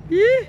Ih!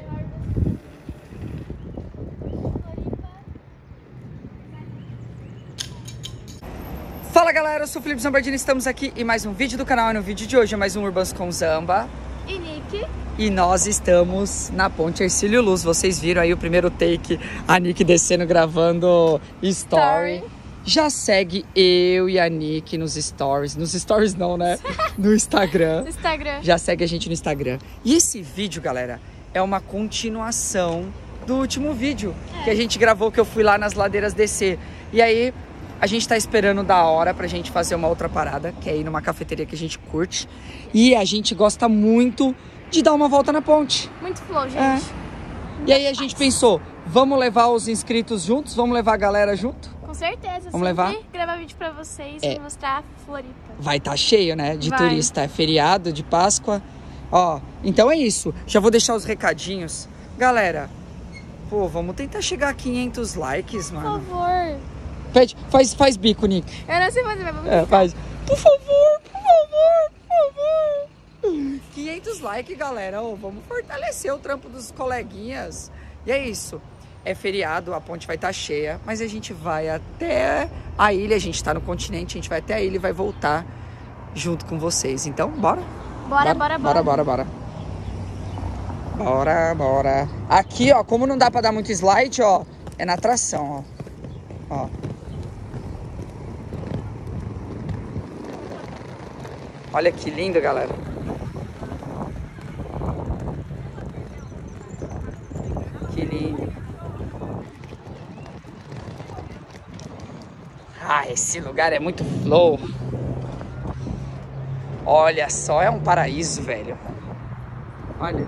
Fala galera, eu sou o Felipe Zambardini, estamos aqui em mais um vídeo do canal. E no vídeo de hoje é mais um Urbanos com Zamba e Nick. E nós estamos na ponte Hercílio Luz. Vocês viram aí o primeiro take, a Nick descendo gravando story. Já segue eu e a Nick nos stories. Nos stories não, né? No Instagram. No Instagram. Já segue a gente no Instagram. E esse vídeo, galera, é uma continuação do último vídeo que a gente gravou, que eu fui lá nas ladeiras descer. E aí a gente tá esperando da hora pra gente fazer uma outra parada, que é ir numa cafeteria que a gente curte. E a gente gosta muito de dar uma volta na ponte. Muito flow, gente. É. E aí a gente pensou, vamos levar os inscritos juntos? Vamos levar a galera junto? Com certeza. Vamos levar? Gravar vídeo pra vocês e mostrar Floripa. Vai tá cheio, né? De Vai. turista. É feriado de Páscoa. Ó, então é isso. Já vou deixar os recadinhos. Galera, pô, vamos tentar chegar a 500 likes, mano. Por favor. Pede, faz bico, Nick. Eu não sei fazer, mas vamos faz. Por favor, por favor, por favor. 500 likes, galera. Ô, vamos fortalecer o trampo dos coleguinhas. E é isso. É feriado, a ponte vai estar cheia, mas a gente vai até a ilha. A gente tá no continente, a gente vai até a ilha e vai voltar junto com vocês. Então, bora? Bora. Aqui, ó, como não dá pra dar muito slide, ó, é na tração, ó. Olha que lindo, galera. Que lindo. Ah, esse lugar é muito flow. Olha só, é um paraíso, velho. Olha.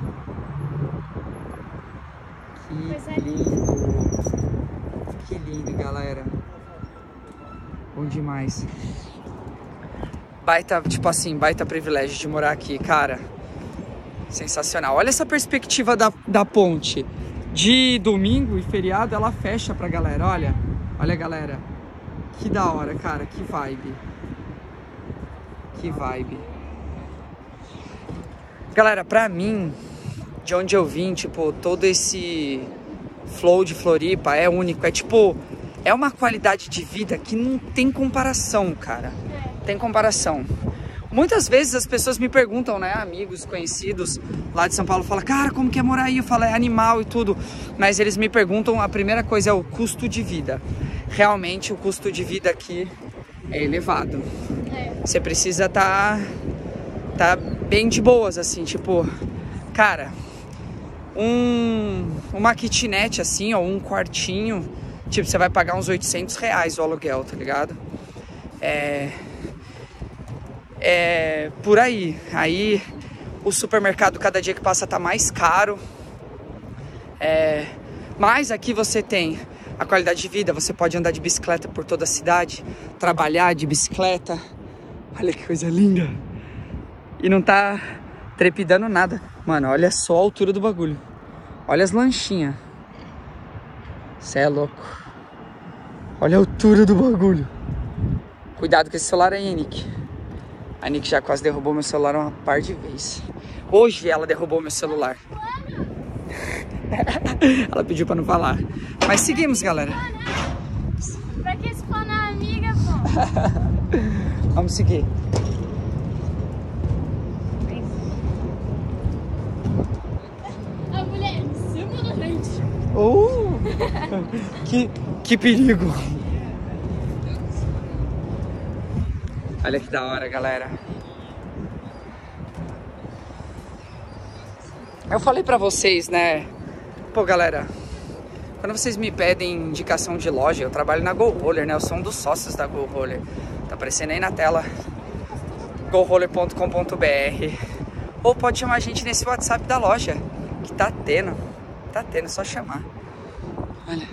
Que lindo. Que lindo, galera. Bom demais. Baita, tipo assim, baita privilégio de morar aqui, cara. Sensacional. Olha essa perspectiva da ponte. De domingo e feriado, ela fecha pra galera, olha. Olha, galera. Que da hora, cara. Que vibe. Que vibe. Galera, pra mim, de onde eu vim, tipo, todo esse flow de Floripa é único. É tipo, é uma qualidade de vida que não tem comparação, cara. Tem comparação. Muitas vezes as pessoas me perguntam, né, amigos, conhecidos lá de São Paulo, falam, cara, como que é morar aí? Eu falo, é animal e tudo. Mas eles me perguntam, a primeira coisa é o custo de vida. Realmente o custo de vida aqui é elevado. Você precisa tá bem de boas, assim, tipo, cara, uma kitnet assim, ó, um quartinho, tipo, você vai pagar uns R$800 o aluguel, tá ligado? É por aí. Aí o supermercado cada dia que passa tá mais caro. Mas aqui você tem a qualidade de vida. Você pode andar de bicicleta por toda a cidade, trabalhar de bicicleta. Olha que coisa linda. E não tá trepidando nada. Mano, olha só a altura do bagulho. Olha as lanchinhas. Cê é louco. Olha a altura do bagulho. Cuidado com esse celular aí, Nick. A Nick já quase derrubou meu celular uma par de vezes. Hoje ela derrubou meu celular. Ela pediu pra não falar. Mas seguimos, galera. Pra que explanar, amiga, pô? Vamos seguir. A mulher em cima da gente. Que perigo. Olha que da hora, galera. Eu falei pra vocês, né? Pô, galera, quando vocês me pedem indicação de loja, eu trabalho na Go Roller, né? Eu sou um dos sócios da Go Roller. Tá aparecendo aí na tela. GoRoller.com.br. Ou pode chamar a gente nesse WhatsApp da loja, que tá tendo. Tá tendo, é só chamar. Olha.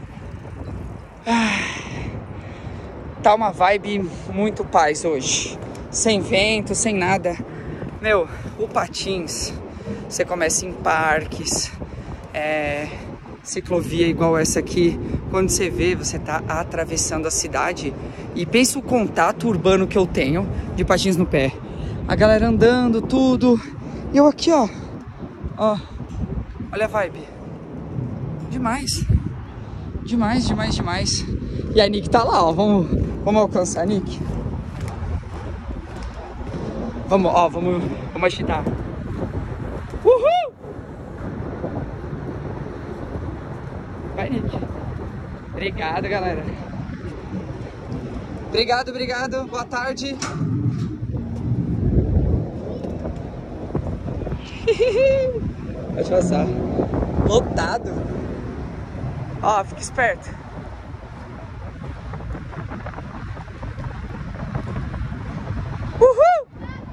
Tá uma vibe muito paz hoje. Sem vento, sem nada. Meu, o patins, você começa em parques, ciclovia igual essa aqui. Quando você vê, você tá atravessando a cidade. E pensa o contato urbano que eu tenho de patins no pé. A galera andando, tudo. E eu aqui, ó. Olha a vibe. Demais. Demais, demais, demais. E a Nick tá lá, ó. Vamos alcançar a Nick. Vamos agitar. Uhul! Vai, Nick. Obrigado, galera. Obrigado. Boa tarde. Pode passar. Lotado. Ó, fica esperto. Uhul!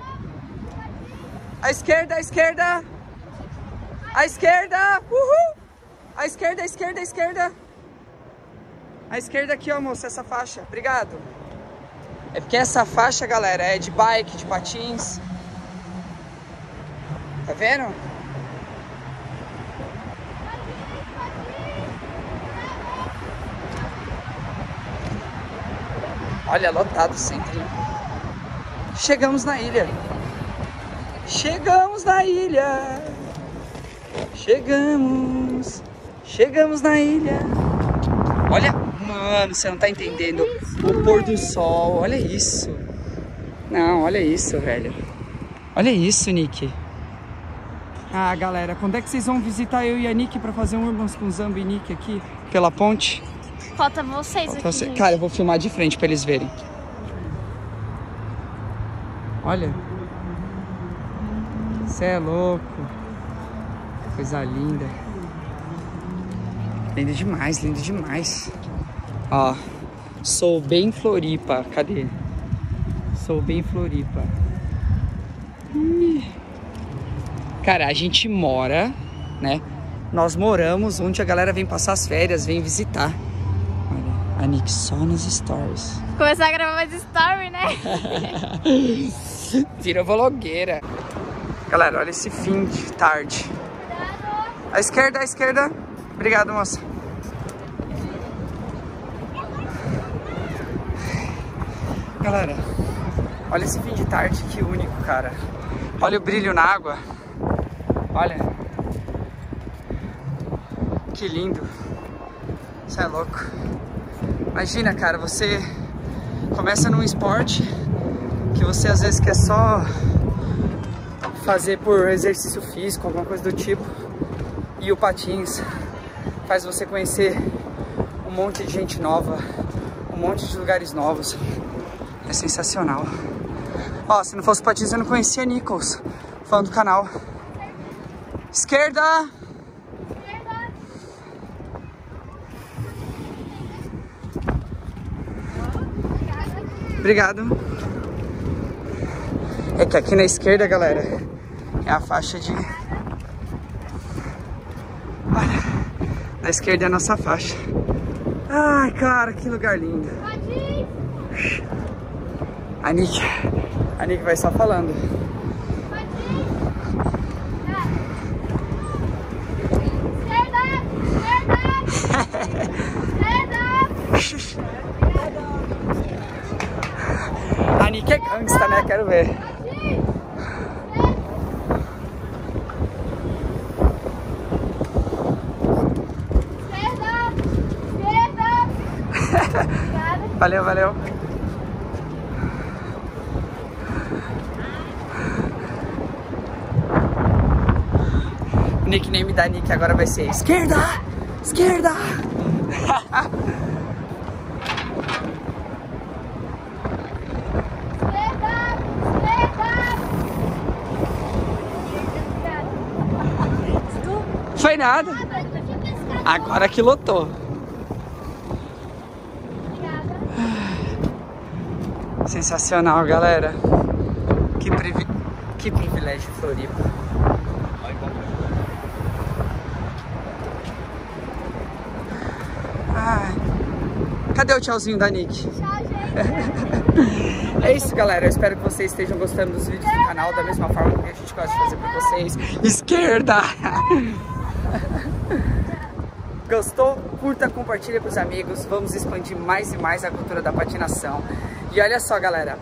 À esquerda. Uhul! À esquerda. À esquerda aqui, ó, moça, essa faixa. Obrigado. É porque essa faixa, galera, é de bike, de patins. Tá vendo? Olha, lotado sempre. Chegamos na ilha. Chegamos na ilha. Olha, mano, você não tá entendendo. O pôr do sol, olha isso. Não, olha isso, velho. Olha isso, Nick. Ah, galera, quando é que vocês vão visitar eu e a Nick pra fazer um Urbans com Zambo e Nick aqui? Pela ponte? Falta vocês aqui, gente. Cara, eu vou filmar de frente pra eles verem. Olha. Você é louco. Coisa linda. Lindo demais. Ó. Sou bem Floripa. Cadê? Sou bem Floripa. Cara, a gente mora, né? Nós moramos onde a galera vem passar as férias, vem visitar. Olha, a Nick só nos stories. Começar a gravar mais story, né? Vira vlogueira. Galera, olha esse fim de tarde. À esquerda. Obrigado, moça. Galera, olha esse fim de tarde, que único, cara. Olha o brilho na água. Olha. Que lindo. Isso é louco. Imagina, cara, você começa num esporte que você às vezes quer só fazer por exercício físico, alguma coisa do tipo. E o patins faz você conhecer um monte de gente nova, um monte de lugares novos. É sensacional. Ó, se não fosse patins eu não conhecia Nichols, fã do canal. Esquerda! Obrigado. É que aqui na esquerda, galera, é a faixa de... Olha, na esquerda é a nossa faixa. Ai, cara, que lugar lindo. A Nick vai só falando. A Nick é gangsta, né? Quero ver. Valeu. O nickname da Nick agora vai ser esquerda! Foi nada. Agora que lotou. Sensacional, galera. Que privilégio, Floripa. Ai. Cadê o tchauzinho da Nick? Tchau, gente. É isso, galera. Eu espero que vocês estejam gostando dos vídeos do canal da mesma forma que a gente gosta de fazer pra vocês. Esquerda! Gostou? Curta, compartilha com os amigos. Vamos expandir mais e mais a cultura da patinação. E olha só, galera.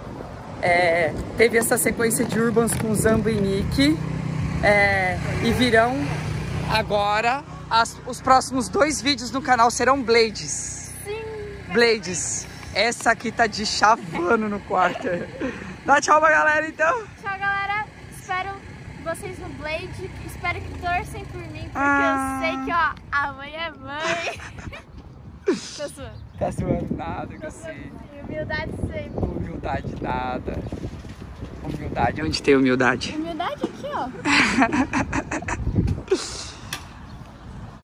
Teve essa sequência de Urbans com Zambo e Nick. E virão Agora, os próximos 2 vídeos no canal serão Blades. Sim. Blades. Essa aqui tá de chavando no quarto. Dá tchau pra galera, então. Tchau, galera. Espero vocês no Blade. Espero que torcem por mim, porque eu sei que, ó, a mãe é mãe. Tá suando? Tá suando nada, que eu sei. Humildade sempre. Humildade nada. Humildade, onde tem humildade? Humildade aqui, ó.